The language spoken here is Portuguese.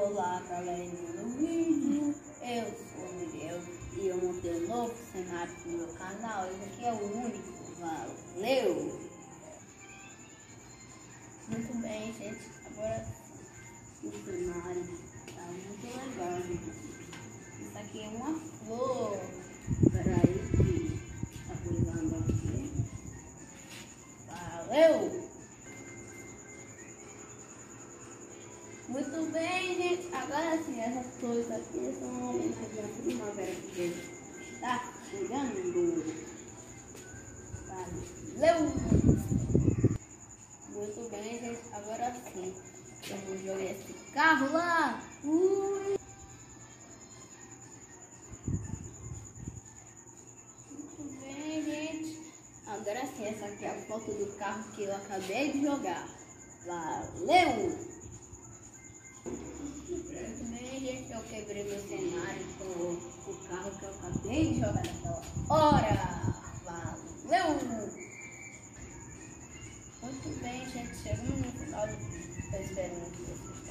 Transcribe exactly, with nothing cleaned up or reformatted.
Olá galerinha do vídeo, eu sou o Miguel e eu montei um novo cenário pro meu canal. Esse aqui é o único, valeu! Muito bem, gente, agora o cenário tá muito legal, gente. Isso aqui é uma flor, peraí que tá coisando aqui, valeu! Muito bem, gente. Agora sim, essas flores aqui são uma homenagem à primavera que está chegando. Valeu! Muito bem, gente. Agora sim, vamos jogar esse carro lá. Ui. Muito bem, gente. Agora sim, essa aqui é a foto do carro que eu acabei de jogar. Valeu! Muito bem, gente, eu quebrei meu cenário com o carro que eu acabei de jogar naquela hora. Valeu! Muito bem, gente, chegamos no final do vídeo. Eu espero que vocês